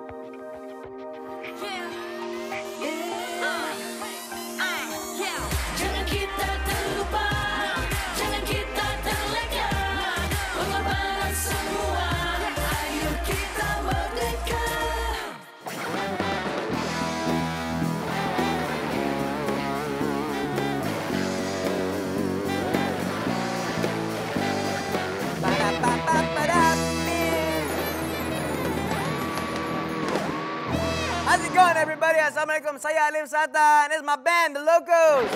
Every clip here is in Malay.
Jangan kita terlupa, jangan kita terlena, mengorbankan semua, ayo kita merdeka. How's it going, everybody? Assalamualaikum. Saya Alif Satan. This is my band, The Locos.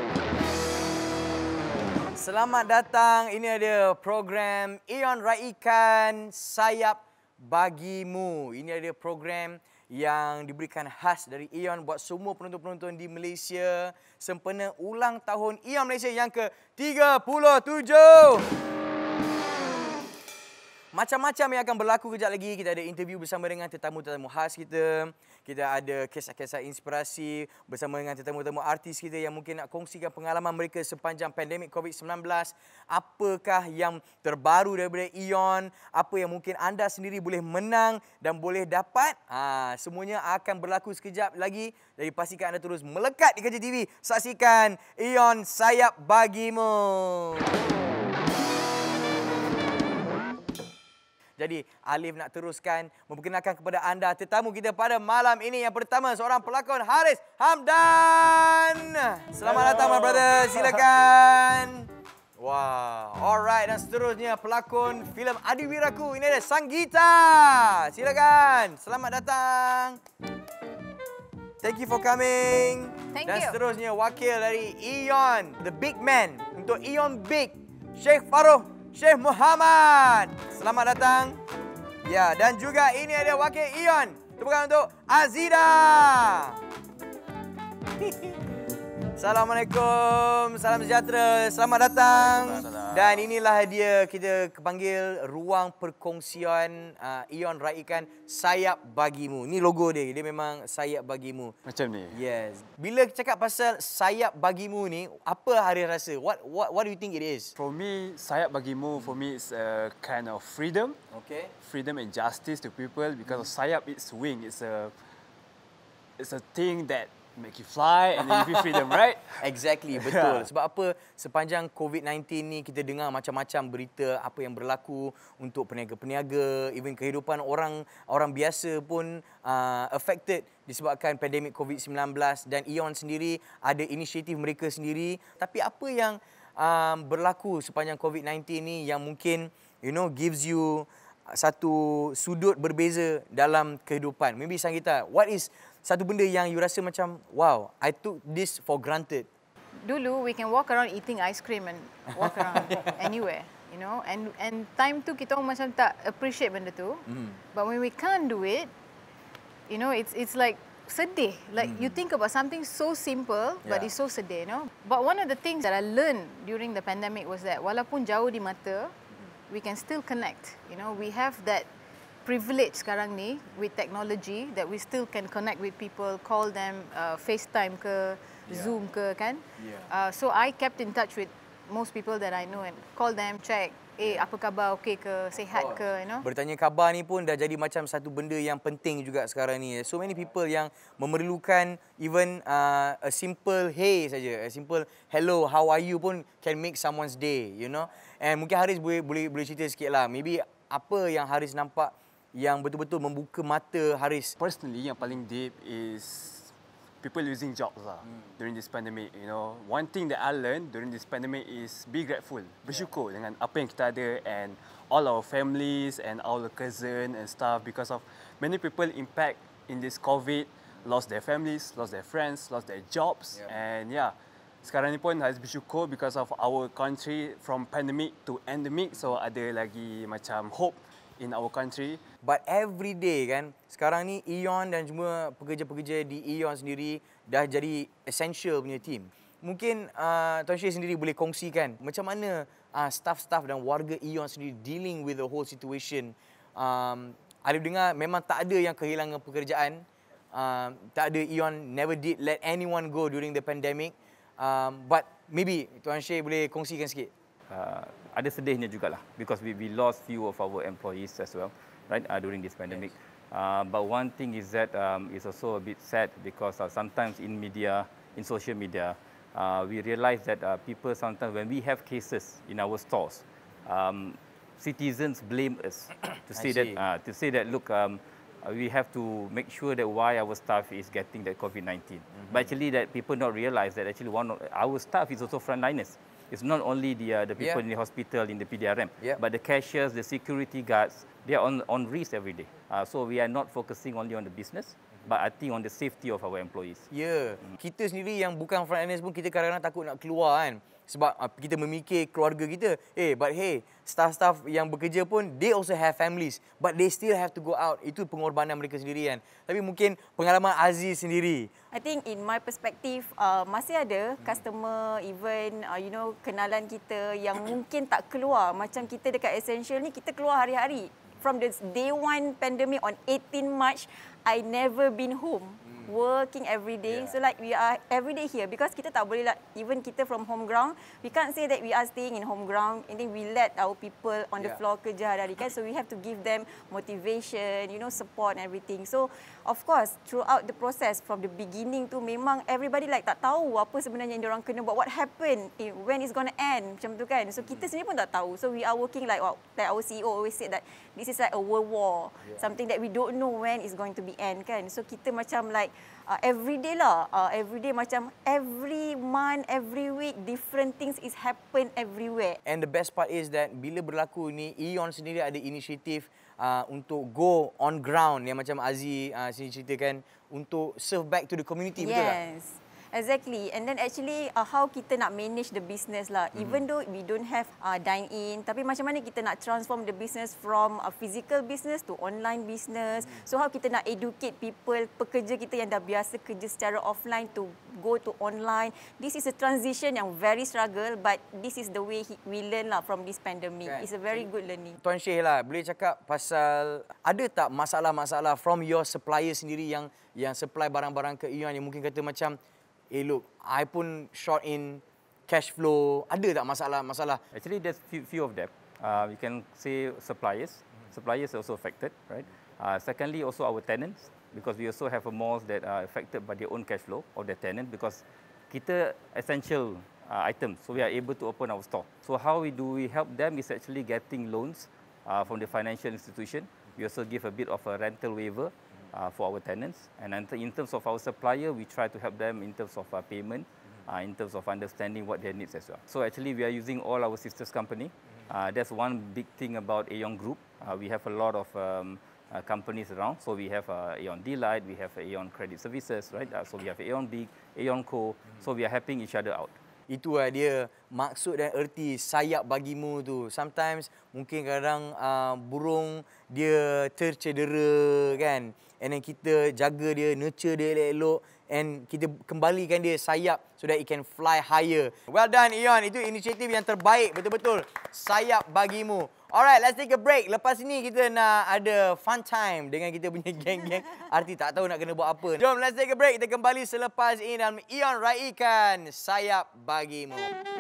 Selamat datang. Ini ada program Ion raikan Sayap Bagimu. Ini ada program yang diberikan khas dari Ion buat semua penonton-penonton di Malaysia sempena ulang tahun Ion Malaysia yang ke-37. Macam-macam yang akan berlaku kejap lagi. Kita ada interview bersama dengan tetamu-tetamu khas kita. Kita ada kisah-kisah inspirasi bersama dengan tetamu-tetamu artis kita yang mungkin nak kongsikan pengalaman mereka sepanjang pandemik COVID-19. Apakah yang terbaru daripada Ion? Apa yang mungkin anda sendiri boleh menang dan boleh dapat? Semuanya akan berlaku sekejap lagi. Jadi pastikan anda terus melekat di Kerja TV. Saksikan Ion Sayap Bagimu. Jadi Alif nak teruskan memperkenalkan kepada anda tetamu kita pada malam ini. Yang pertama seorang pelakon Haris Hamdan. Selamat datang my brother, silakan. Wow, alright, dan seterusnya pelakon filem Adiwiraku. Ini ada Sanggita. Silakan. Selamat datang. Thank you for coming. Thank Dan you. seterusnya wakil dari Ion, the big man untuk Ion Big, Sheikh Farouk Sheikh Muhammad. Selamat datang. Ya, dan juga ini ada wakil Ion. Tepukan untuk Azida. Assalamualaikum, salam sejahtera, selamat datang. Dan inilah dia, kita kepanggil ruang perkongsian Ion raikan Sayap Bagimu. Ini logo dia, dia memang Sayap Bagimu. Macam ni. Yes. Bila cakap pasal Sayap Bagimu ni, apa Haris rasa? What do you think it is? For me, Sayap Bagimu, for me it's a kind of freedom. Okay. Freedom and justice to people because sayap it's wing. It's a thing that make you fly and then give you freedom, right? Exactly, betul. Sebab apa? Sepanjang COVID-19 ni kita dengar macam-macam berita apa yang berlaku untuk peniaga-peniaga, even kehidupan orang biasa pun affected disebabkan pandemik COVID-19 dan Ion sendiri ada inisiatif mereka sendiri. Tapi apa yang berlaku sepanjang COVID-19 ni yang mungkin gives you satu sudut berbeza dalam kehidupan? Maybe Sanggita, what is satu benda yang you rasa macam, wow, I took this for granted? Dulu we can walk around eating ice cream and walk around anywhere, and time tu kita orang macam tak appreciate benda tu. But when we can't do it, it's like sedih. Like you think about something so simple, but it's so sedih, But one of the things that I learned during the pandemic was that walaupun jauh di mata, we can still connect. We have that privilege sekarang ni with technology that we still can connect with people, call them, FaceTime ke, Zoom ke, kan? So I kept in touch with most people that I know and call them, check, apa khabar, okey ke, sihat ke, Bertanya khabar ni pun dah jadi macam satu benda yang penting juga sekarang ni. So many people yang memerlukan even a simple hey saja, a simple hello, how are you pun can make someone's day, And mungkin Haris boleh cerita sikit lah. Maybe apa yang Haris nampak yang betul-betul membuka mata Haris? Personally, yang paling deep is people losing jobs lah during this pandemic. One thing that I learned during this pandemic is be grateful, bersyukur dengan apa yang kita ada and all our families and all the cousin and stuff because of many people impact in this COVID, lost their families, lost their friends, lost their jobs, and sekarang ni pun harus bersyukur because of our country from pandemic to endemic, so ada lagi macam hope in our country. But every day kan, sekarang ni Ion dan semua pekerja-pekerja di Ion sendiri dah jadi essential punya team. Mungkin Tuan Syed sendiri boleh kongsikan macam mana staff-staff dan warga Ion sendiri dealing with the whole situation. Alif dengar memang tak ada yang kehilangan pekerjaan. Tak ada, Ion never did let anyone go during the pandemic. But maybe Tuan Syed boleh kongsikan sikit. Ada sedihnya jugalah because we lost few of our employees as well, right, during this pandemic. But one thing is that it's also a bit sad because sometimes in media, in social media, we realize that people sometimes when we have cases in our stores, citizens blame us to say that look, we have to make sure that why our staff is getting that COVID-19. But actually, that people not realize that actually one of our staff is also frontliners. It's not only the people in the hospital, in the PDRM, but the cashiers, the security guards, they are on risk every day. So we are not focusing only on the business, but I think on the safety of our employees. Ya, kita sendiri yang bukan frontliners pun kita kadang-kadang takut nak keluar kan. Sebab kita memikir keluarga kita. But hey, staff-staff yang bekerja pun, they also have families. But they still have to go out. Itu pengorbanan mereka sendiri kan. Tapi mungkin pengalaman Aziz sendiri. I think in my perspective, masih ada customer, even kenalan kita yang mungkin tak keluar. Macam kita dekat Essential ni, kita keluar hari-hari. From the day one pandemic on 18 March, I never been home. Working every day. So like we are every day here because kita tak boleh like even kita from home ground, we can't say that we are staying in home ground and then we let our people on the floor kerja hari-hari kan. So we have to give them motivation, support and everything. So of course throughout the process from the beginning tu memang everybody like tak tahu apa sebenarnya yang diorang kena buat, what happened, when it's gonna end macam tu kan. So kita sendiri pun tak tahu. So we are working like our CEO always said that this is like a world war, something that we don't know when it's going to be end kan. So kita macam like every day lah, every day macam every month, every week, different things is happen everywhere. And the best part is that bila berlaku ni, Aeon sendiri ada inisiatif untuk go on ground yang macam Aziz sini ceritakan untuk serve back to the community, betul tak? Yes. Exactly. And then actually how kita nak manage the business lah. Even though we don't have dine-in, tapi macam mana kita nak transform the business from a physical business to online business. So how kita nak educate people, pekerja kita yang dah biasa kerja secara offline to go to online. This is a transition yang very struggle, but this is the way we learn lah from this pandemic. It's a very good learning. Tuan Syekh lah, boleh cakap pasal ada tak masalah-masalah from your supplier sendiri yang supply barang-barang ke Aeon yang mungkin kata macam look, I pun short in cash flow. Ada tak masalah-masalah? Actually, there's few of them. We can say suppliers. Suppliers are also affected, right? Secondly, also our tenants, because we also have a malls that are affected by their own cash flow of their tenant because kita essential items, so we are able to open our store. So how we help them is actually getting loans from the financial institution. We also give a bit of a rental waiver for our tenants, and in terms of our supplier, we try to help them in terms of payment, in terms of understanding what their needs as well. So actually, we are using all our sisters company. That's one big thing about Aeon Group. We have a lot of companies around. So we have Aeon Delight, we have Aeon Credit Services, right? So we have Aeon Big, Aeon Co. So we are helping each other out. Itulah dia maksud dan erti sayap bagimu tu. Sometimes mungkin kadang burung dia tercedera kan. And then kita jaga dia, nurture dia elok-elok. And kita kembalikan dia sayap so that it can fly higher. Well done Aeon, itu inisiatif yang terbaik betul-betul. Sayap bagimu. Alright, let's take a break. Lepas ni kita nak ada fun time dengan kita punya geng-geng. Arti tak tahu nak kena buat apa. Jom, let's take a break. Kita kembali selepas ini dalam Aeon raikan Sayap Bagimu.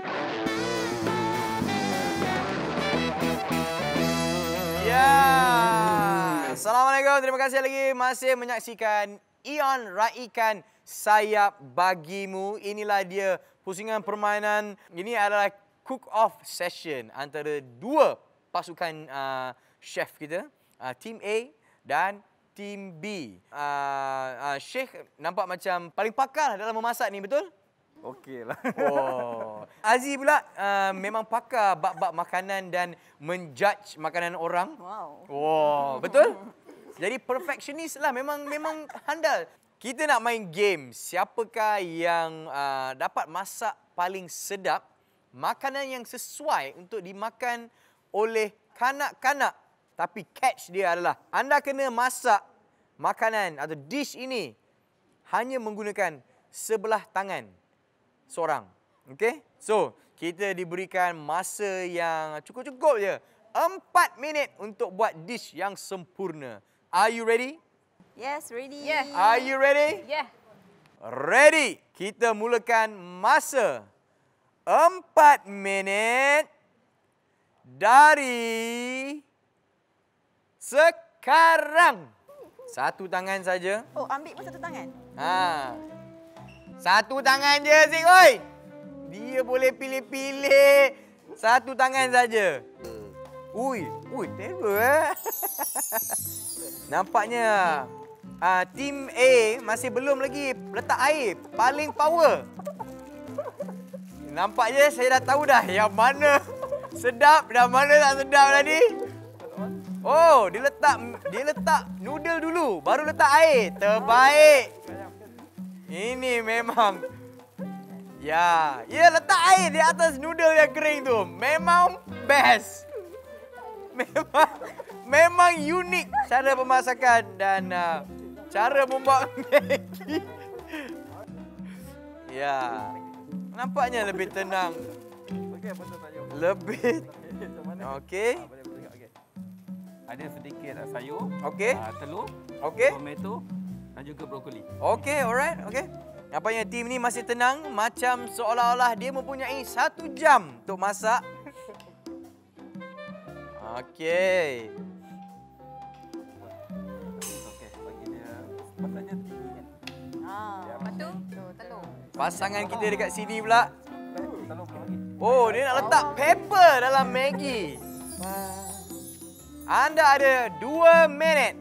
Ya. Assalamualaikum. Terima kasih lagi masih menyaksikan Aeon raikan Sayap Bagimu. Inilah dia pusingan permainan. Ini adalah cook-off session antara dua pasukan chef kita, Team A dan Team B. Sheikh nampak macam paling pakar dalam memasak ni, betul? Okey lah. Oh. Aziz pula memang pakar bab-bab makanan dan menjudge makanan orang. Wow. Oh, betul? Jadi perfectionist lah, memang handal. Kita nak main game. Siapakah yang dapat masak paling sedap, makanan yang sesuai untuk dimakan oleh kanak-kanak. Tapi catch dia adalah anda kena masak makanan atau dish ini hanya menggunakan sebelah tangan seorang. Okey? So, kita diberikan masa yang cukup-cukup je. 4 minit untuk buat dish yang sempurna. Are you ready? Yes, ready. Yeah. Are you ready? Yeah. Ready. Kita mulakan masa 4 minit dari sekarang. Satu tangan saja. Oh, ambil pun satu tangan. Ha. Satu tangan je, Zik, oi. Dia boleh pilih-pilih. Satu tangan saja. Ui, terror Nampaknya tim A masih belum lagi letak air. Paling power. Nampaknya saya dah tahu dah yang mana sedap dan mana tak sedap tadi. Oh, dia letak noodle dulu, baru letak air. Terbaik. Ini memang ya, letak air di atas noodle yang kering tu. Memang best. Memang unik cara pemasakan dan cara membuat Maggi. Ya. Nampaknya lebih tenang. Lebih. Okey. Ada sedikit sayur, Okey. telur, Okey. tomato dan juga brokoli. Okey, alright. Okey. Nampaknya tim ni masih tenang macam seolah-olah dia mempunyai 1 jam untuk masak. Okey. Okey, bagi dia masaknya tinggi kan. Lepas tu, telur. Pasangan kita dekat sini pula. Telur pun lagi. Oh, dia nak letak pepper dalam Maggi. Anda ada 2 minit.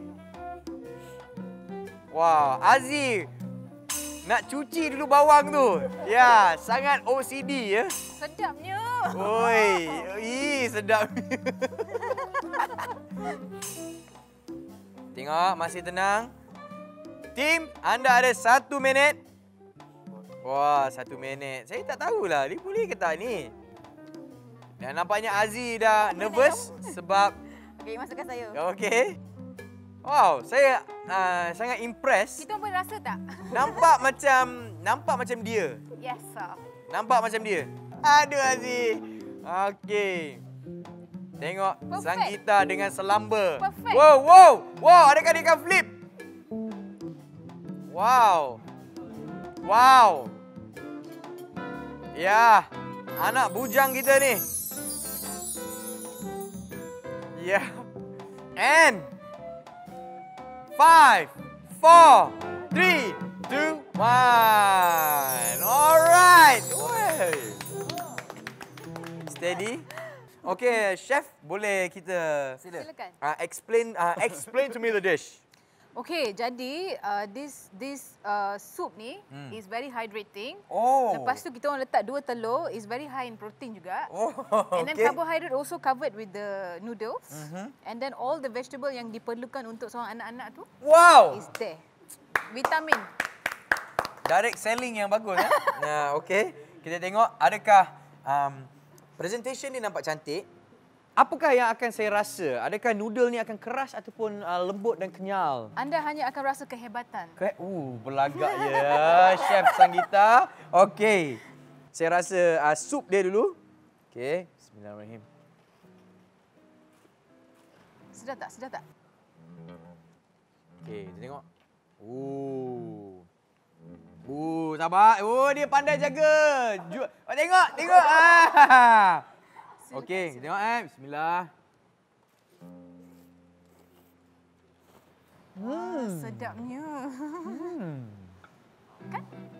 Wah, Aziz nak cuci dulu bawang tu. Ya, sangat OCD ya. Sedapnya. Oi, sedap. Tengok, masih tenang. Tim, anda ada 1 minit. Wah, 1 minit. Saya tak tahulah, dia boleh ke tak ni? Dan nampaknya Aziz dah nervous sebab... Okey, masukkan sayur. Okey. Wow, saya sangat impress. Kita boleh rasa tak? Nampak macam dia. Yes, sir. Nampak macam dia. Aduh Aziz. Okey. Tengok Perfect. sang gitar dengan selamba. Perfect. Wow, adakah dia akan flip? Wow. Ya, anak bujang kita ni. Ya. And 5, 4, 3, 2, 1. Alright. Steady. Okay, chef, boleh kita Silakan. explain to me the dish. Okay, jadi this soup ni is very hydrating. Oh. Lepas tu kita orang letak 2 telur, is very high in protein juga. Oh, And then okay. carbohydrate also covered with the noodles. And then all the vegetable yang diperlukan untuk seorang anak-anak tu Wow. is there. Vitamin. Direct selling yang bagus. Nah, okay. Kita tengok adakah presentation ni nampak cantik. Apakah yang akan saya rasa? Adakah noodle ni akan keras ataupun lembut dan kenyal? Anda hanya akan rasa kehebatan. Berlagak ya Chef Sanggita. Okey. Saya rasa sup dia dulu. Okey, bismillahirrahmanirrahim. Sedap tak? Sedap tak? Okey, kita tengok. Sabar. Dia pandai jaga. Tengok. Okey, kita tengok bismillah. Sedapnya. Kan?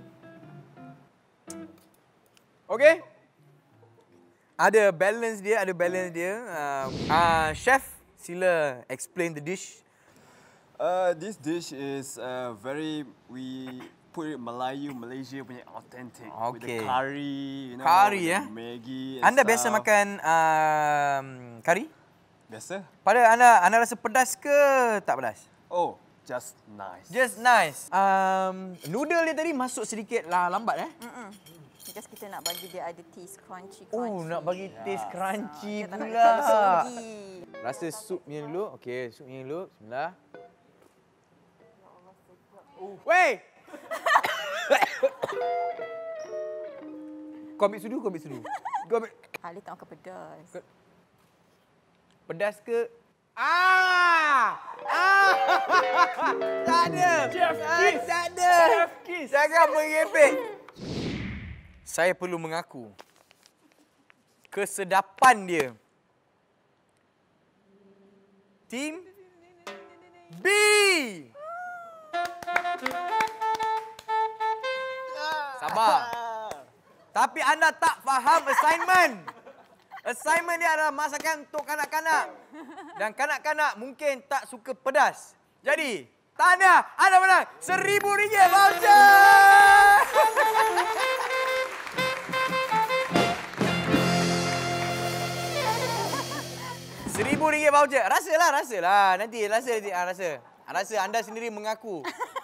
Okey. Ada balance dia. Chef, sila explain the dish. This dish is we put it Malaysia punya authentic with the Okay. curry, Curry, with ya? the Maggi. Anda biasa makan kari? Biasa? Pada anda rasa pedas ke tak pedas? Oh, just nice. Just nice. Noodle dia tadi masuk sedikit lambat Because kita nak bagi dia ada taste crunchy. nak bagi taste crunchy Kita tak nak pula. busuk lagi. Rasa supnya dulu. Okey, supnya dulu. Bismillah. Weh! Kau ambil sudu. Ali tak makan pedas. Pedas ke? Tak ada. Chef Kiss. Tak ada. Chef Kiss. Jangan mengepek. Saya perlu mengaku. Kesedapan dia. Tim B. Sabar. Tapi anda tak faham assignment. Assignment dia adalah masakan untuk kanak-kanak. Dan kanak-kanak mungkin tak suka pedas. Jadi, tahniah, anda menang RM1,000 voucher! RM1,000 voucher. Rasalah. Nanti rasa anda sendiri mengaku.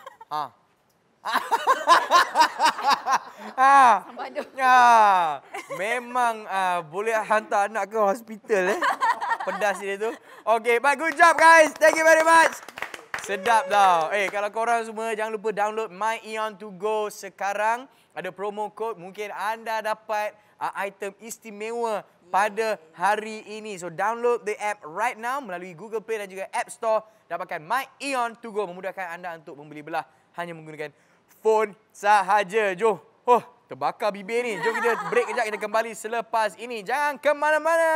Memang boleh hantar anak ke hospital pedas dia tu. Okay, but good job guys. Thank you very much. Sedap tau. Kalau korang semua jangan lupa download My Eon to Go sekarang. Ada promo code, mungkin anda dapat item istimewa pada hari ini. So download the app right now melalui Google Play dan juga App Store. Dapatkan My Eon to Go, memudahkan anda untuk membeli belah hanya menggunakan phone sahaja. Jom. Terbakar bibir ni. Jom kita break kejap, kita kembali selepas ini. Jangan ke mana-mana.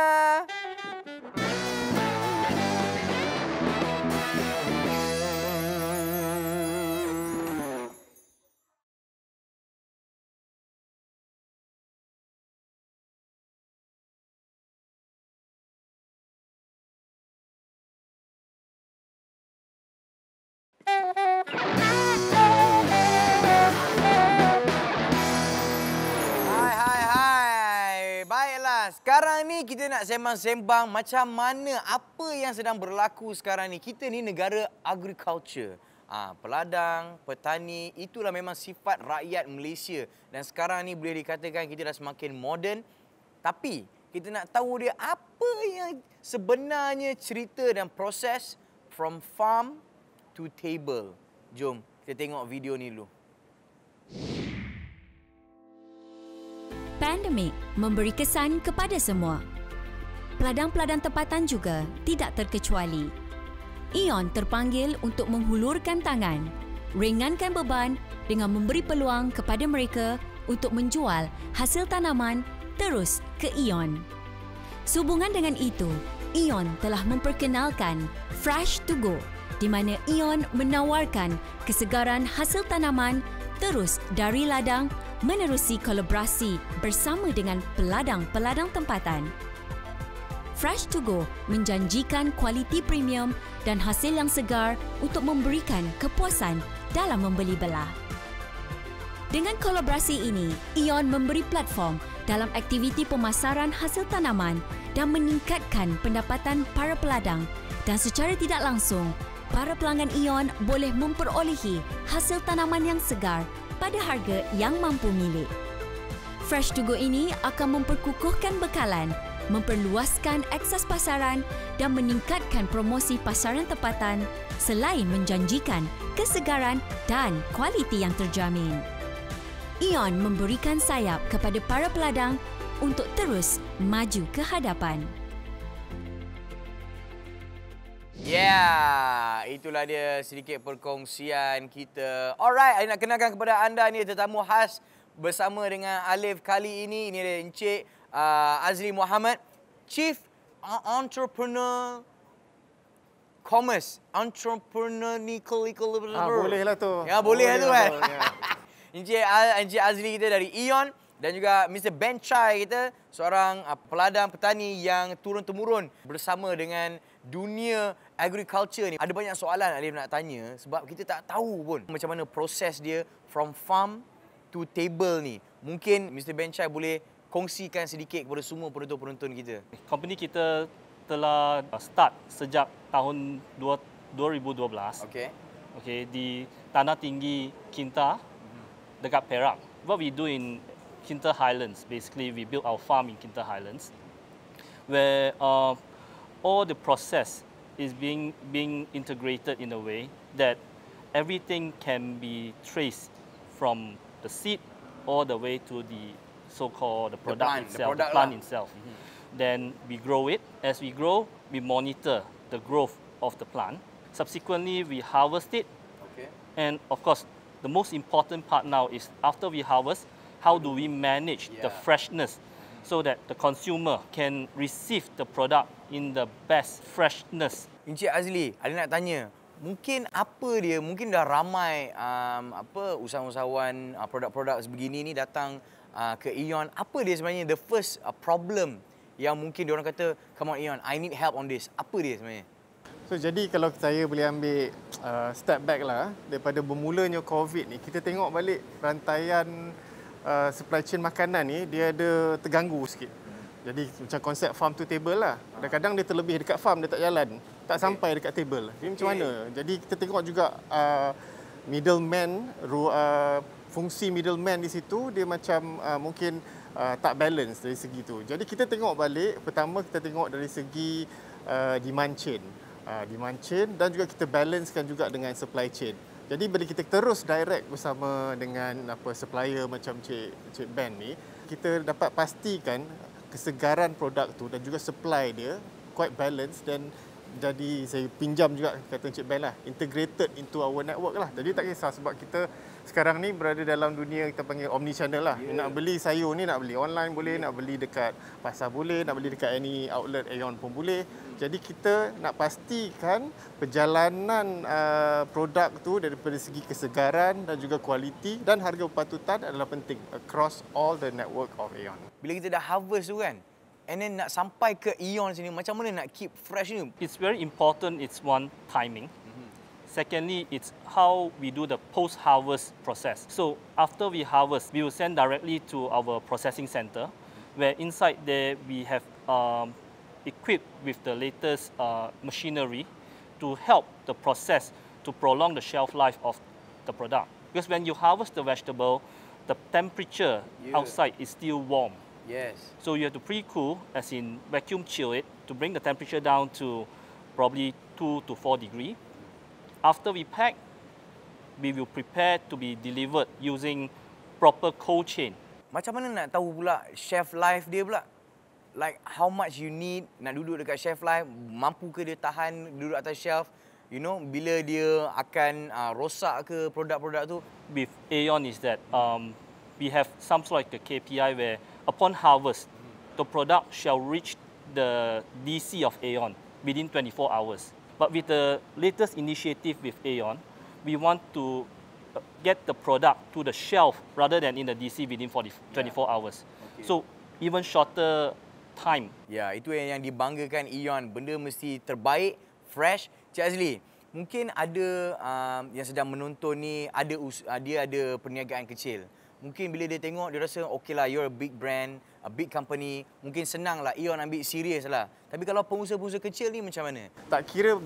Sekarang ni kita nak sembang-sembang macam mana apa yang sedang berlaku sekarang ni. Kita ni negara agriculture. Peladang, petani, itulah memang sifat rakyat Malaysia. Dan sekarang ni boleh dikatakan kita dah semakin moden. Tapi kita nak tahu dia apa yang sebenarnya cerita dan proses from farm to table. Jom kita tengok video ni dulu. Pandemik memberi kesan kepada semua. Peladang-peladang tempatan juga tidak terkecuali. Eon terpanggil untuk menghulurkan tangan, ringankan beban dengan memberi peluang kepada mereka untuk menjual hasil tanaman terus ke Eon. Sehubungan dengan itu, Eon telah memperkenalkan Fresh to Go, di mana Eon menawarkan kesegaran hasil tanaman terus dari ladang menerusi kolaborasi bersama dengan peladang-peladang tempatan. Fresh to Go menjanjikan kualiti premium dan hasil yang segar untuk memberikan kepuasan dalam membeli belah. Dengan kolaborasi ini, Eon memberi platform dalam aktiviti pemasaran hasil tanaman dan meningkatkan pendapatan para peladang, dan secara tidak langsung, para pelanggan Eon boleh memperolehi hasil tanaman yang segar pada harga yang mampu milik. Fresh to Go ini akan memperkukuhkan bekalan, memperluaskan akses pasaran dan meningkatkan promosi pasaran tempatan selain menjanjikan kesegaran dan kualiti yang terjamin. Eon memberikan sayap kepada para peladang untuk terus maju ke hadapan. Itulah dia sedikit perkongsian kita. Alright, saya nak kenalkan kepada anda ni tetamu khas bersama dengan Alif kali ini. Ini dia Encik Azli Muhammad, Chief Entrepreneur Commerce. Boleh lah tu. Ya, boleh lah tu kan. Encik Azli kita dari Eon. Dan juga Mr. Ben Chai kita, seorang peladang petani yang turun-temurun bersama dengan dunia agriculture ni. Ada banyak soalan Alif nak tanya sebab kita tak tahu pun macam mana proses dia from farm to table ni. Mungkin Mr. Ben Chai boleh kongsikan sedikit kepada semua penonton-penonton kita. Company kita telah start sejak tahun 2012. Okey, di Tanah Tinggi Kinta dekat Perak. What we do in Kinta Highlands, basically we built our farm in Kinta Highlands, where all the process is being integrated in a way that everything can be traced from the seed all the way to the so-called the plant itself. Then we grow it. As we grow, we monitor the growth of the plant. Subsequently, we harvest it. And of course, the most important part now is after we harvest, how do we manage the freshness so that the consumer can receive the product in the best freshness. Encik Azli, ada nak tanya, mungkin apa dia, mungkin dah ramai usahawan-usahawan produk-produk sebegini ni datang ke Aeon. Apa dia sebenarnya the first problem yang mungkin diorang kata, come on Aeon, I need help on this. Apa dia sebenarnya? So jadi kalau saya boleh ambil step back lah, daripada bermulanya COVID ni, kita tengok balik rantaian supply chain makanan ni, dia ada terganggu sikit. Jadi macam konsep farm to table lah. Kadang-kadang dia terlebih dekat farm, dia tak jalan. Tak sampai dekat table. Jadi macam mana? Jadi kita tengok juga middleman, fungsi middleman di situ, dia macam mungkin tak balance dari segi tu. Jadi kita tengok balik, pertama kita tengok dari segi demand chain. Demand chain dan juga kita balancekan juga dengan supply chain. Jadi bila kita terus direct bersama dengan supplier macam Cik Ben ni, kita dapat pastikan kesegaran produk tu dan juga supply dia quite balance, dan jadi saya pinjam juga kata Cik Ben lah, integrated into our network lah. Jadi tak kisah sebab kita sekarang ni berada dalam dunia kita panggil omni-channel lah. Nak beli sayur ni, nak beli online boleh, nak beli dekat pasar boleh, nak beli dekat any outlet Aeon pun boleh. Jadi kita nak pastikan perjalanan produk tu daripada segi kesegaran dan juga kualiti dan harga berpatutan adalah penting across all the network of Aeon. Bila kita dah harvest tu kan, and then nak sampai ke Aeon sini, macam mana nak keep fresh ni? It's very important, it's one, timing. Secondly, it's how we do the post-harvest process. So after we harvest, we will send directly to our processing center, where inside there we have equipped with the latest machinery to help the process to prolong the shelf life of the product. Because when you harvest the vegetable, the temperature outside is still warm. Yes. So you have to pre-cool, as in vacuum chill it, to bring the temperature down to probably 2 to 4 degrees. After we pack, we will prepare to be delivered using proper cold chain. Macam mana nak tahu pula shelf life dia pula? Like how much you need nak duduk dekat shelf life, mampu ke dia tahan duduk atas shelf? You know, bila dia akan rosak ke produk-produk tu? With Aeon is that we have some sort of like a KPI where upon harvest, the product shall reach the DC of Aeon within 24 hours. But with the latest initiative with Aeon, we want to get the product to the shelf rather than in the DC within 24 hours. Okay. So even shorter time. Ya, itu yang dibanggakan Aeon. Benda mesti terbaik, fresh. Cik Azli, mungkin ada yang sedang menonton ni, dia ada perniagaan kecil. Mungkin bila dia tengok, dia rasa okay lah, you're a big brand, a big company. Mungkin senang lah Aeon ambil serius lah. Tapi kalau pengusaha-pengusaha kecil ni macam mana? Tak kira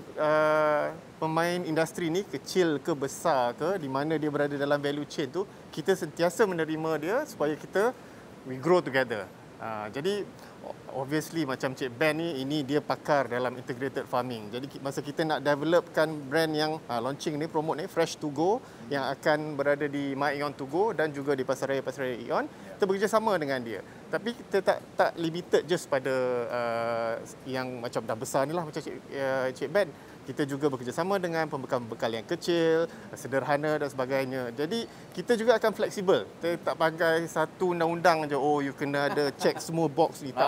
pemain industri ni kecil ke besar ke, di mana dia berada dalam value chain tu, kita sentiasa menerima dia supaya kita we grow together. Jadi obviously macam Cik Ben ni, ini dia pakar dalam integrated farming. Jadi masa kita nak developkan brand yang launching ni, promote ni, Fresh to Go, yang akan berada di My Aeon to Go dan juga di pasaraya-pasaraya Aeon, kita bekerjasama dengan dia. Tapi kita tak limited just pada yang macam dah besar ni lah, macam Cik Ben. Kita juga bekerjasama dengan pembekal-pembekal yang kecil, sederhana dan sebagainya. Jadi kita juga akan fleksibel. Kita tak pakai satu undang-undang je, oh you kena ada check semua box ni. Tak.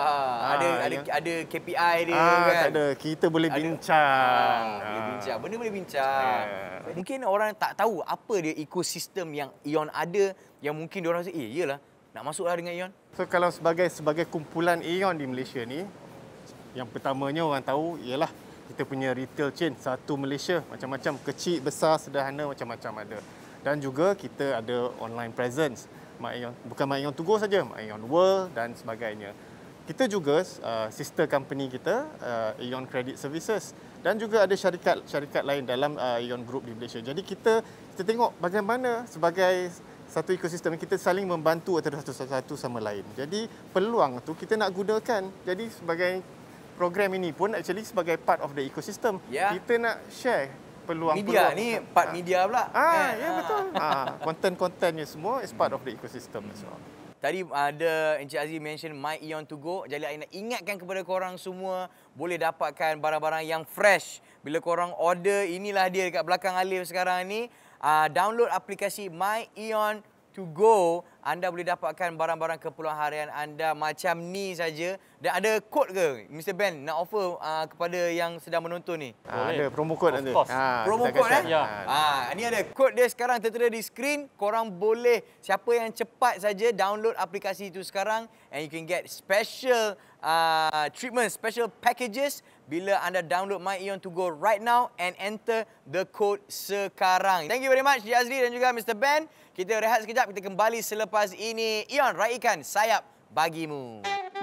Ada KPI dia kan? Tak ada. Kita boleh bincang. Boleh bincang. Benda boleh bincang. Mungkin orang tak tahu apa dia ekosistem yang Aeon ada, yang mungkin diorang rasa, iyalah, nak masuklah dengan Aeon. So kalau sebagai kumpulan Aeon di Malaysia ni, yang pertamanya orang tahu ialah kita punya retail chain satu Malaysia, macam-macam, kecil, besar, sederhana, macam-macam ada. Dan juga kita ada online presence. Bukan My Aeon to Go saja, My Aeon World dan sebagainya. Kita juga sister company kita, Aeon Credit Services, dan juga ada syarikat lain dalam Aeon Group di Malaysia. Jadi kita tengok bagaimana sebagai satu ekosistem kita saling membantu antara satu sama lain. Jadi peluang tu kita nak gunakan. Jadi sebagai program ini pun actually sebagai part of the ecosystem. Kita nak share peluang-peluang. Media ni part media pula. Ya betul. Konten-kontennya semua is part of the ecosystem as well. Tadi ada Encik Aziz mention My Aeon to Go. Jadi saya nak ingatkan kepada korang semua, boleh dapatkan barang-barang yang fresh. Bila korang order, inilah dia dekat belakang Alif sekarang ni. Download aplikasi My Aeon to Go anda boleh dapatkan barang-barang keperluan harian anda macam ni saja. Dan ada kod ke Mr. Ben nak offer kepada yang sedang menonton ni? Ada promo kod ada. Promo kod Ya. Ni ada kod dia sekarang tertera di skrin. Korang boleh, siapa yang cepat saja download aplikasi itu sekarang, and you can get special treatment, special packages bila anda download My Eon to Go right now and enter the code sekarang. Thank you very much Azri dan juga Mr. Ben. Kita rehat sekejap, kita kembali selepas ini. Eon, raikan sayap bagimu.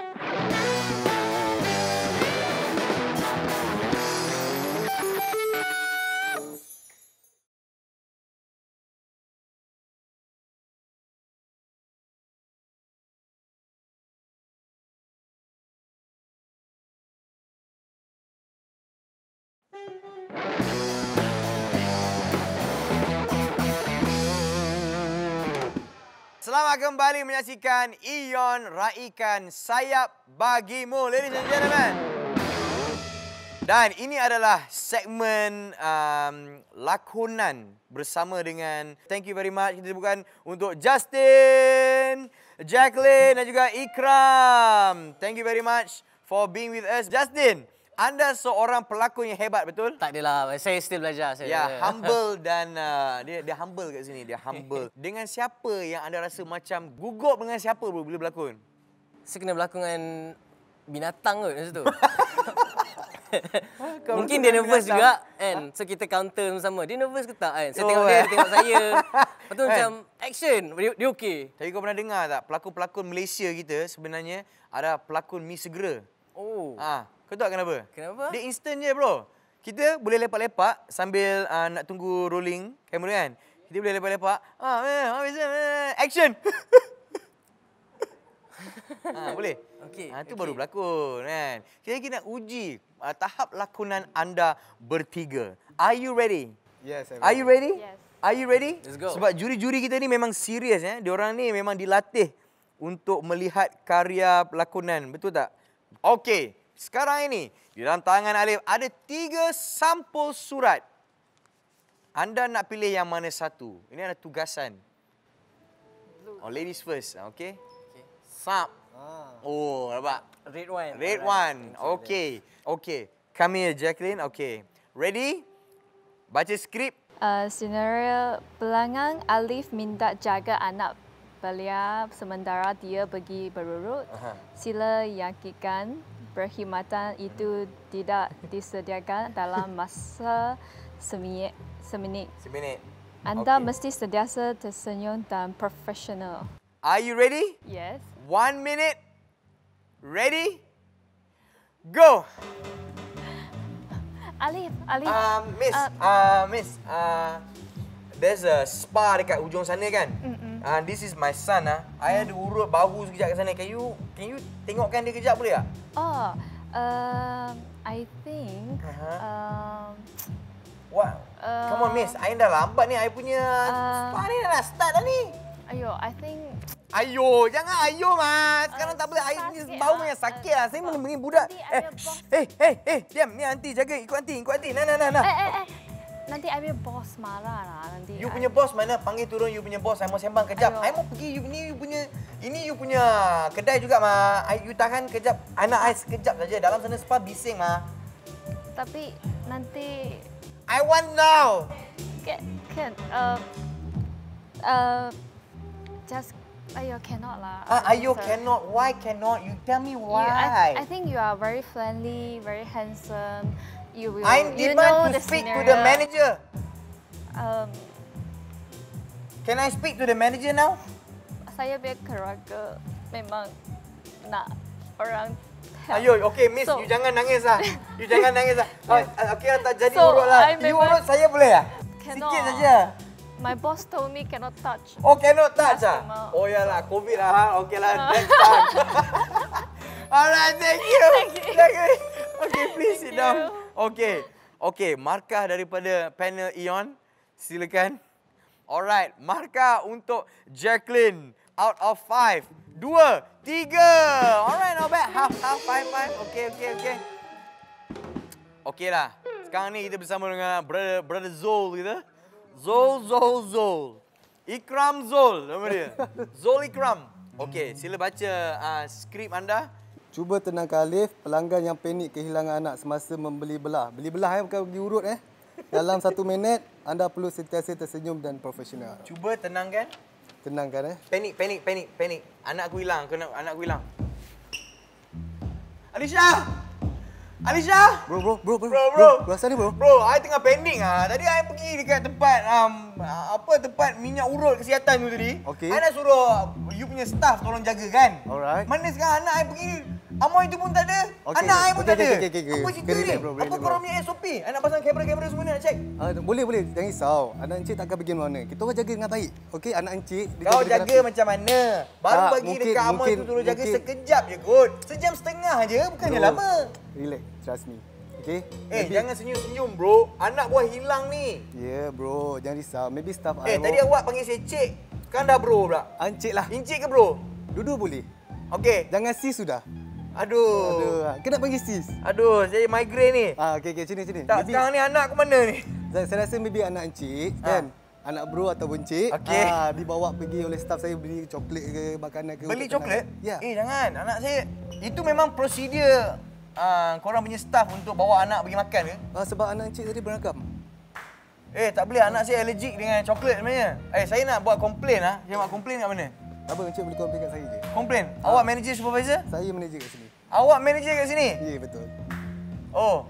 Selamat kembali menyaksikan Eon Raikan Sayap Bagimu, ladies and gentlemen. Dan ini adalah segmen lakonan bersama dengan, thank you very much, kita sebutkan untuk Justin, Jacqueline dan juga Ikram. Thank you very much for being with us. Justin, anda seorang pelakon yang hebat, betul? Tak adalah, saya still belajar. Humble dan dia humble kat sini, dia humble. Dengan siapa yang anda rasa macam gugup dengan siapa bro bila berlakon? Saya kena berlakon dengan binatang kot masa tu. Mungkin dia nervous juga kan. So kita counter sama-sama. Dia nervous ke tak kan? Saya tengok dia tengok saya. Lepas tu macam action, dia okey. Tapi kau pernah dengar tak pelakon-pelakon Malaysia kita sebenarnya ada pelakon mi segera? Oh. Kau tahu kenapa? Kenapa? Dia instant je bro. Kita boleh lepak-lepak sambil nak tunggu rolling kamera kan. Kita boleh lepak-lepak. Action! Boleh? Okey. Itu baru berlakon kan. Kita nak uji tahap lakonan anda bertiga. Are you ready? Yes, Are you ready? Yes. Are you ready? Let's go. Sebab juri-juri kita ni memang serius ya. Diorang ni memang dilatih untuk melihat karya lakonan. Betul tak? Okey. Sekarang ini, di dalam tangan Alif ada 3 sampul surat. Anda nak pilih yang mana satu? Ini ada tugasan. Ladies first. Okey. Sap. Oh, nampak? Red one. Red one. Okey. Okey. Come here, Jacqueline. Okey. Ready? Baca skrip. Senario pelanggan Alif minta jaga anak belia sementara dia pergi berurut. Sila yakinkan perkhidmatan itu tidak disediakan dalam masa seminit. Anda mesti sentiasa tersenyum dan profesional. Are you ready? Yes. 1 minute. Ready? Go. Alif. Miss, there's a spa dekat ujung sana kan? This is my son I ada urut bahu sekejap kat sana. Can you tengokkan dia kejap boleh tak? I think What? Come on miss, I dah lambat ni. I punya spa ni dah nak start dah ni. I think Ayo, jangan ayo mas. Sekarang tak boleh. I ni bau yang sakit lah. Saya mengenai budak. Diam. Ni aunty jaga. Ikut aunty. Nah. nanti I punya bos marah lah nanti. You punya bos mana? Panggil turun you punya bos. I mau sembang kejap. I mau pergi. Ini you punya kedai juga ma. You tahan kejap. Anak I sekejap saja. Dalam sana spa bising ma. Tapi nanti I want now. Can just cannot lah. Ayo cannot. Why cannot? You tell me why. I think you are very friendly, very handsome. I demand to speak to the manager. Can I speak to the manager now? Saya punya keluarga memang nak orang help. Ayo, okay miss, you jangan nangis lah. You jangan nangis lah. Okay, tak jadi urut lah. You urut saya boleh lah? Sikit saja. My boss told me cannot touch. Oh, cannot touch ah? Oh yalah, COVID lah. Okay lah, next time. Alright, thank you. Okay, please sit down. Okay, markah daripada panel Eon. Silakan. Alright, markah untuk Jacqueline. Out of 5. 2, 3. Alright, not bad. Half, 5. Okay. Okay lah. Sekarang ni kita bersama dengan brother Zol kita. Zol. Ikram Zul nama dia. Zul Ikram. Okey, sila baca skrip anda. Cuba tenangkan Alif, pelanggan yang panik kehilangan anak semasa membeli belah. Beli belah bukan pergi urut Dalam 1 minit, anda perlu sentiasa tersenyum dan profesional. Cuba tenangkan. Tenangkan Panik. Anak aku hilang, anak aku hilang. Alisha! Bro. Asal ni bro? Bro, I tengah panik Tadi I pergi dekat tempat tempat minyak urut kesihatan tu tadi. Okey. I nak suruh you punya staff tolong jaga kan. Alright. Mana sekarang anak I pergi amoy tu pun tak ada. Okey, Anak I pun tak ada. okey. Apa cerita ni? Apa korang punya SOP? I nak pasang kamera semua ni nak check. Boleh. Jangan risau. Anak encik takkan pergi mana. Kita orang jaga dengan baik. Okey, anak encik. Kau jaga macam mana? Baru bagi dekat amoy tu suruh jaga sekejap je kot. Sejam setengah je, bukannya lama. Relax, trust me. Okey? Jangan senyum-senyum bro. Anak buah hilang ni. Ya, bro. Jangan risau. Maybe staff tadi awak panggil saya cik. Kan dah bro pula. Encik lah. Encik ke bro? Duduk boleh. Okey. Jangan sis sudah. Aduh. Kena panggil sis. Aduh, saya migraine ni. Okey, sini. Tak, sekarang ni anak aku mana ni? Saya rasa maybe anak encik kan. Anak bro atau encik. Okey. Dibawa pergi oleh staff saya beli coklat ke makanan ke. Beli coklat? Ya. Jangan. Anak saya. Itu memang prosedur korang punya staff untuk bawa anak pergi makan ke? Sebab anak encik tadi beragam. Tak boleh. Anak saya allergic dengan coklat sebenarnya. Saya nak buat komplain Saya nak komplain kat mana? Apa encik boleh komplain kat saya je? Komplain? Awak manager supervisor? Saya manager kat sini. Awak manager kat sini? Ya, betul. Oh.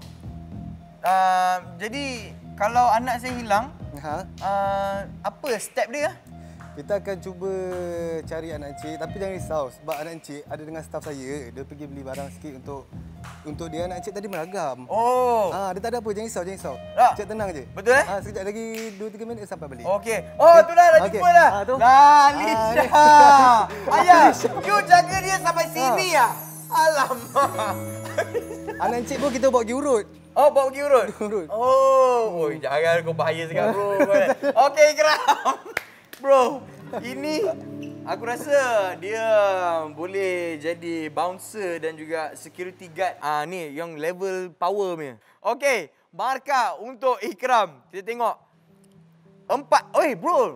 Jadi kalau anak saya hilang, apa step dia? Kita akan cuba cari anak encik, tapi jangan risau sebab anak encik ada dengan staff saya. Dia pergi beli barang sikit untuk dia. Anak encik tadi meragam. Oh. Dia tak ada apa, jangan risau. Encik tenang je. Betul sekejap lagi 2-3 minit sampai balik. Okey. Oh, tu dah jumpa dah. Alisha. Ayah, you jaga dia sampai sini Alamak. Anak encik pun kita bawa pergi urut. Oh, bawa pergi urut? Urut. Oh, jangan kau bahaya sangat bro. Okey, Ikram. Bro, ini aku rasa dia boleh jadi bouncer dan juga security guard. Ni yang level power punya. Okey, markah untuk Ikram. Kita tengok. 4. Oi, bro.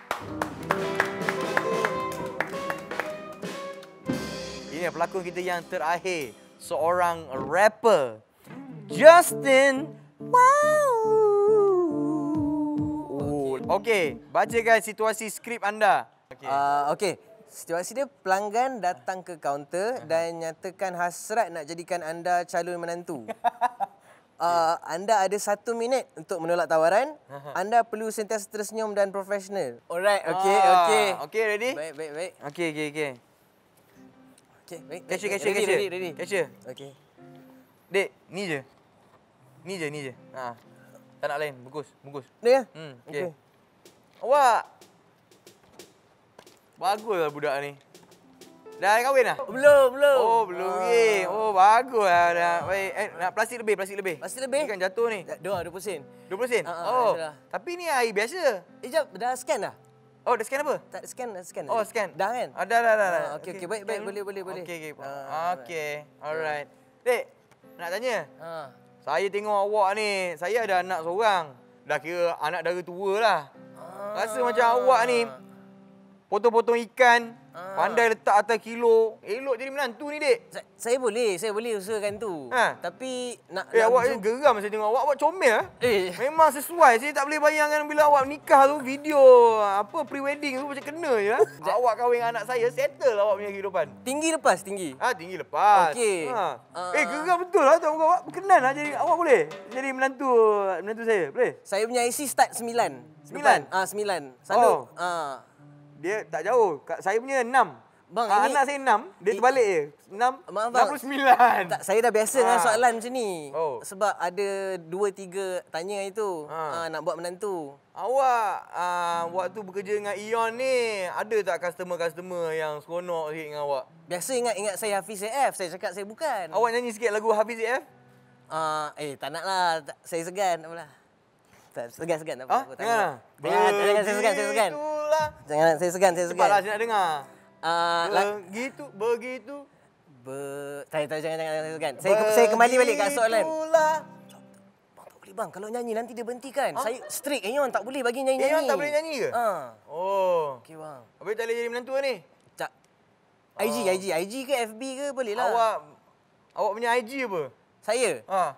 Ini pelakon kita yang terakhir. Seorang rapper. Justin. Wow. Okey, bacakan situasi skrip anda. Okey. Situasi dia pelanggan datang ke kaunter dan nyatakan hasrat nak jadikan anda calon menantu. Anda ada 1 minit untuk menolak tawaran. Anda perlu sentiasa tersenyum dan profesional. Alright, okey. Okey, ready? Baik. Okey. Okey, baik. Ready. Cashier. Okey. Dek, ni je. Ni je. Tak nak lain, bungkus. Ni ya? Okey. Awak. Baguslah budak ni. Dah kahwin dah? Belum. Oh, belum lagi. Oh, baguslah dah. Baik. Nak plastik lebih. Plastik lebih? Ni kan jatuh ni. 20 sen. 20 sen? Tapi ni air biasa. Jap, dah scan dah? Oh, dah scan apa? Tak scan. Oh, scan. Dah kan? Dah. Okey, baik. Boleh. Okey. Alright. Dek, nak tanya. Saya tengok awak ni, saya ada anak seorang. Dah kira anak dara tua lah. Rasa macam awak ni potong-potong ikan, pandai letak atas kilo. Elok jadi menantu ni, Dek. Saya boleh usahakan tu. Tapi nak awak geram saya tengok awak comel. Memang sesuai. Saya tak boleh bayangkan bila awak nikah tu, video pre-wedding tu macam kena je. Awak kahwin dengan anak saya, settle awak punya kehidupan. Tinggi lepas. Tinggi lepas. Okey. Geram betul lah tak muka awak. Berkenan lah jadi awak boleh jadi menantu saya. Boleh? Saya punya IC start 9. 9. Selalu. Dia tak jauh. Saya punya 6. Bang, anak saya 6, dia terbalik je. 6, maaf bang. 69. Tak, saya dah biasa dengan soalan macam ni. Sebab ada 2-3 tanya itu nak buat menantu. Awak waktu bekerja dengan Ion ni, ada tak customer-customer yang seronok sikit dengan awak? Biasa ingat saya Hafiz AF. Saya cakap saya bukan. Awak nyanyi sikit lagu Hafiz AF? Tak nak lah. Saya segan. Tak apalah. Segan. Tak apa. Jangan saya segan. Jangan saya segan. Cepatlah saya nak dengar. Begitu. Jangan saya segan. Saya kembali balik kat soalan. bang, kalau nyanyi nanti dia berhentikan. Saya strict, Ion tak boleh bagi nyanyi-nyanyi. Ion tak boleh nyanyi ke? Oh. Okey bang. Habis tak boleh jadi menantu ni? Tak. IG ke FB ke boleh lah. Awak punya IG apa? Saya?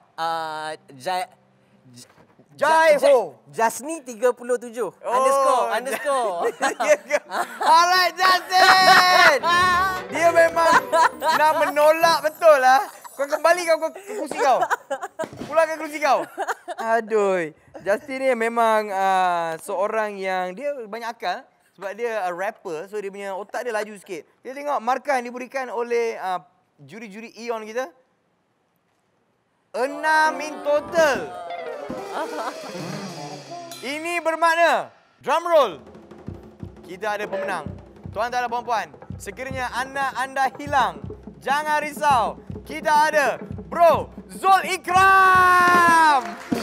Jasni 37 underscore. Alright, Justin! Dia memang nak menolak betul lah. Kau kembali ke kerusi kau. Pulang ke kerusi kau. Aduh. Justin ni memang seorang yang dia banyak akal. Sebab dia rapper, so dia punya otak dia laju sikit. Kita tengok markah yang diberikan oleh juri-juri Ion kita. 6 in total. Ini bermakna, drum roll, kita ada pemenang. Tuan-tuan dan puan-puan, sekiranya anda hilang, jangan risau. Kita ada Bro Zul Ikram.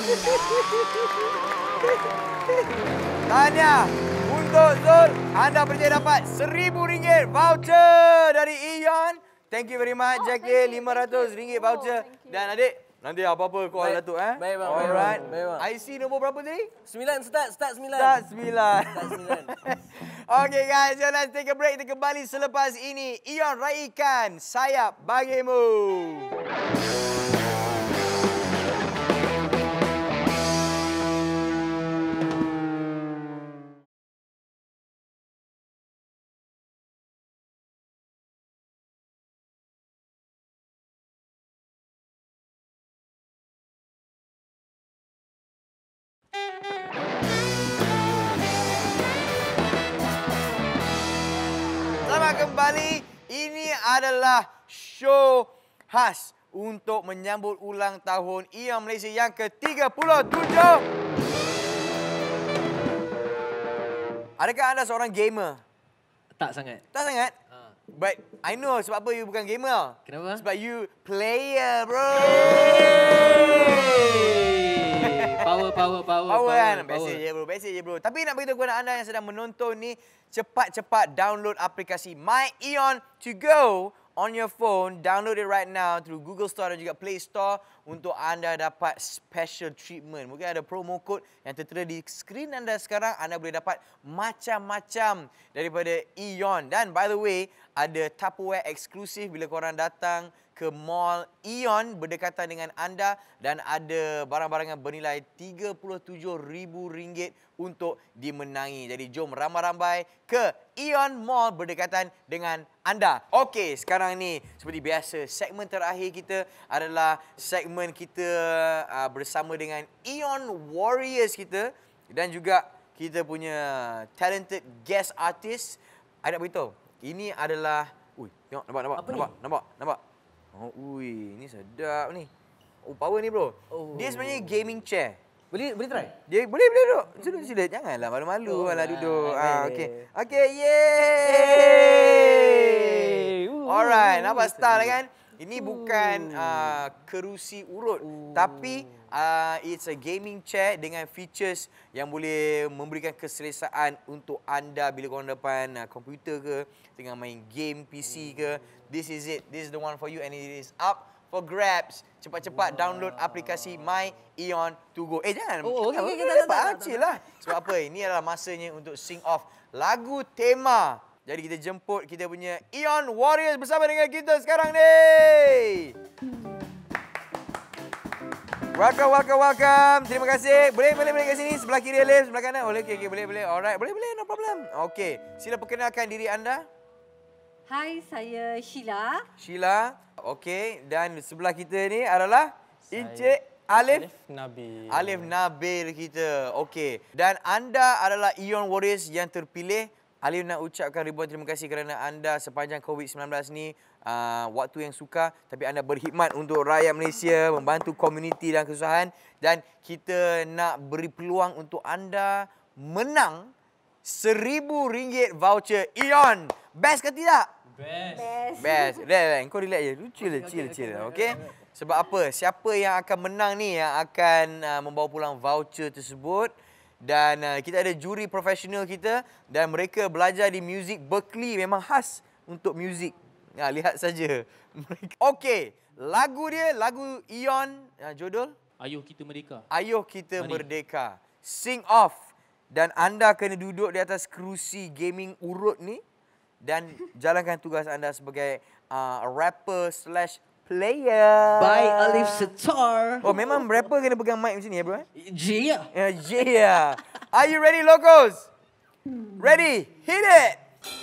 Tahniah untuk Zul, anda percaya dapat RM1,000 voucher dari Ion. Thank you very much, Jackie. RM500 voucher. Dan adik, nanti apa-apa call Datuk Baik bang. Alright. Baik bang. IC nombor berapa tadi? 9 start 9. Start 9. Okay guys, so let's take a break. Kita kembali selepas ini. Ion raikan sayap bagimu. Selamat kembali. Ini adalah show khas untuk menyambut ulang tahun Ion Malaysia yang ke-37. Adakah anda seorang gamer? Tak sangat. Tak sangat? But I know sebab apa you bukan gamer. Kenapa? Sebab you player, bro. Power kan? Biasa je bro. Tapi nak beritahu kepada anda yang sedang menonton ni, cepat-cepat download aplikasi My Ion to go on your phone. Download it right now through Google Store dan juga Play Store untuk anda dapat special treatment. Mungkin ada promo code yang tertera di skrin anda sekarang. Anda boleh dapat macam-macam daripada Ion. Dan by the way, ada Tupperware eksklusif bila korang datang ke mall Ion berdekatan dengan anda dan ada barang-barang yang bernilai RM37,000 untuk dimenangi. Jadi jom ramai-ramai ke Ion Mall berdekatan dengan anda. Okey, sekarang ni seperti biasa segmen terakhir kita adalah segmen kita bersama dengan Ion Warriors kita dan juga kita punya talented guest artist. I nak beritahu, ini adalah tengok nampak. Oh, ini sedap ni. Oh, power ni bro. Dia sebenarnya gaming chair. Boleh try? Dia boleh duduk. Sila. Janganlah malu-malu lah duduk. Okey, yeay. Alright, nampak style kan? Ini bukan kerusi urut, tapi it's a gaming chair dengan features yang boleh memberikan keselesaan untuk anda bila korang depan komputer ke, tengah main game PC ke. This is it. This is the one for you and it is up for grabs. Cepat-cepat download aplikasi My Ion to go. Jangan. Kita lah. Sebab apa? Ini adalah masanya untuk sing off lagu tema. Jadi kita jemput kita punya Ion Warriors bersama dengan kita sekarang ni. Welcome. Terima kasih. Boleh kat sini sebelah kiri left, sebelah kanan. Boleh. Boleh. Alright, boleh, no problem. Okey, sila perkenalkan diri anda. Hai, saya Sheila. Okey, dan sebelah kita ni adalah Encik Alif Nabil kita. Okey, dan anda adalah Ion Warriors yang terpilih. Alif nak ucapkan ribuan terima kasih kerana anda sepanjang COVID-19 ni waktu yang sukar tapi anda berkhidmat untuk rakyat Malaysia, membantu komuniti dan kesusahan, dan kita nak beri peluang untuk anda menang RM1,000 voucher Ion. Best ke tidak? Best. Kau relax je. Chill. Okey. Sebab apa? Siapa yang akan menang ni yang akan membawa pulang voucher tersebut. Dan kita ada juri profesional kita dan mereka belajar di Music Berkeley, memang khas untuk muzik. Lihat saja. Okey, lagu dia, lagu Ion, judul Ayuh kita merdeka. Ayuh kita Mari. merdeka. Sing off. Dan anda kena duduk di atas kerusi gaming urut ni dan jalankan tugas anda sebagai rapper/player. By Alif Setar. Oh, memang rapper kena pegang mic macam ni ya, bro? Yeah. Yeah. Are you ready, locals? Ready? Hit it!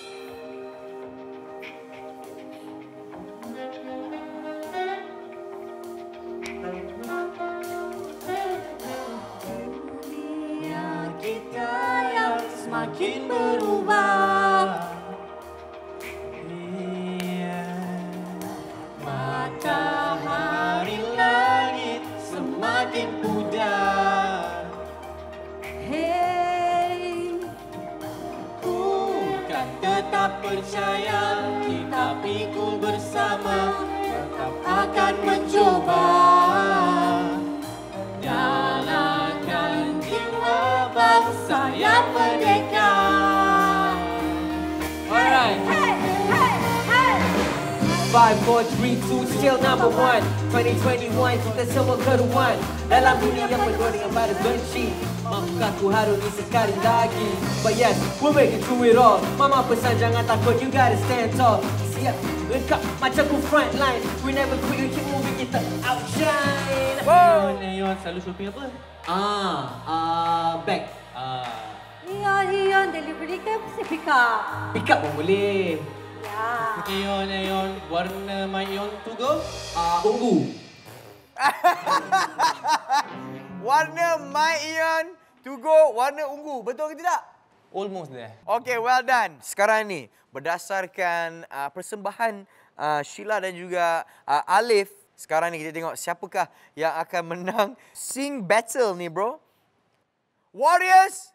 Kita yang semakin berubah, matahari langit semakin pudar. Hey, ku kan tetap percaya, kita pikul bersama, tetap akan mencoba. Jalankan jiwa bangsa yang merdeka. Alright. Hey, hey, hey. 5, 4, 3, 2, still number 1. 2021 kita semua keruan. Dalam dunia yang penuh dengan virus benci, mampukah ku harungi sekali lagi. But yes, we'll make it through it all. Mama pesan jangan takut, you gotta stand tall. Siap, lengkap macam ku frontline. We never quit, we keep moving, kita outshine. Ayon, selalu shopping apa? Bag. Ion, delivery ke mesti pick up? Pick up pun boleh. Ya. Ayon, warna my Ayon to go? Ungu. Warna My Aeon to go warna ungu. Betul ke tidak? Almost there. Okay, well done. Sekarang ni, berdasarkan persembahan Sheila dan juga Alif, sekarang ni kita tengok siapakah yang akan menang sing battle ni, bro. Warriors!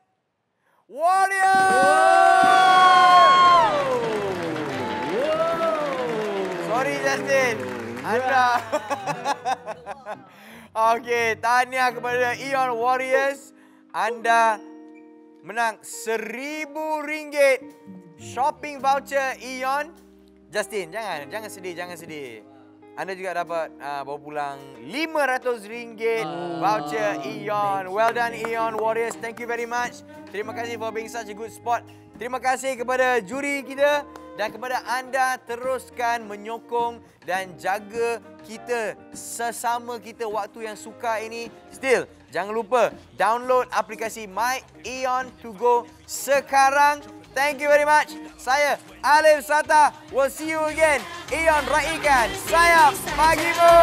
Sorry, Justin. Anda. Okey, tahniah kepada Aeon Warriors. Anda menang RM1,000 shopping voucher Aeon. Justin, jangan sedih. Anda juga dapat bawa pulang RM500 voucher Aeon. Well done Aeon Warriors. Thank you very much. Terima kasih for being such a good sport. Terima kasih kepada juri kita dan kepada anda, teruskan menyokong dan jaga kita sesama kita waktu yang sukar ini. Still, jangan lupa download aplikasi My Aeon to go sekarang. Thank you very much. Saya Alif Sata. We'll see you again. Aeon raikan sayap pagimu.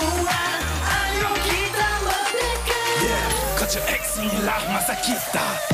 Kau cek inilah masa kita.